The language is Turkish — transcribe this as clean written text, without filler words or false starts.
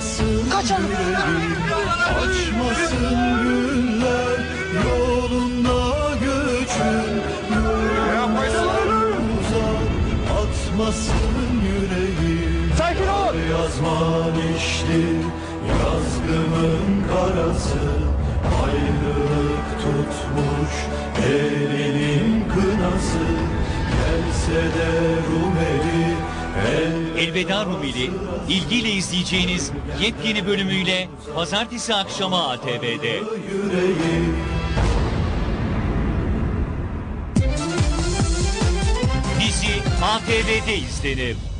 Açmasın yüreğim, açmasın güller, yolunda göçün, yolunda uzak, atmasın yüreğim. Sakin ol! Yazman işli, yazgımın karası, ayrılık tutmuş elinin kınası, gelse de Rumeli, Elveda Rumeli, ilgiyle izleyeceğiniz yepyeni bölümüyle pazartesi akşamı ATV'de. yüreğim. Dizi ATV'de izlenir.